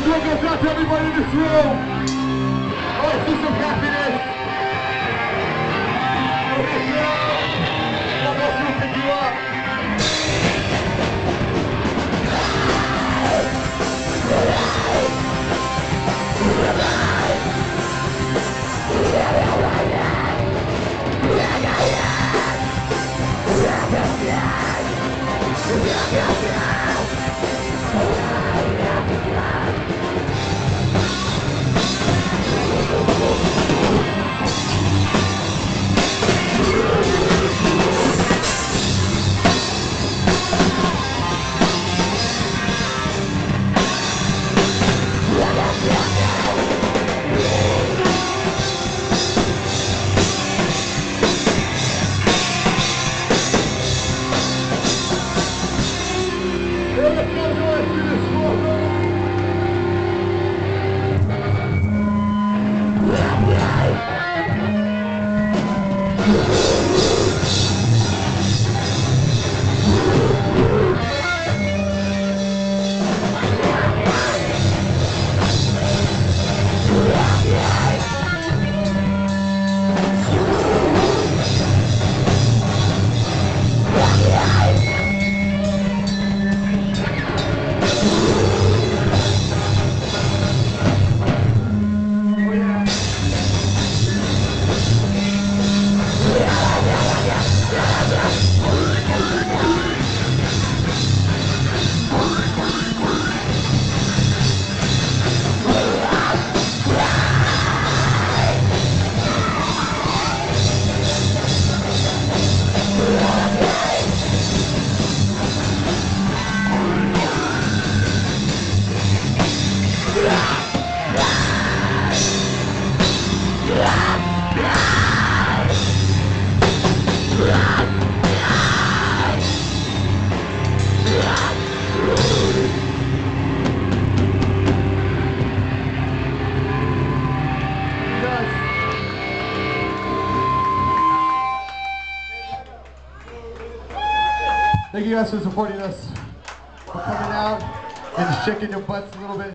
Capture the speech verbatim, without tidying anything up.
one goes out to everybody in this room. I want to see some happiness. Okay, girl. One more to pick you up. Thank you guys for supporting us, for coming out and shaking your butts a little bit.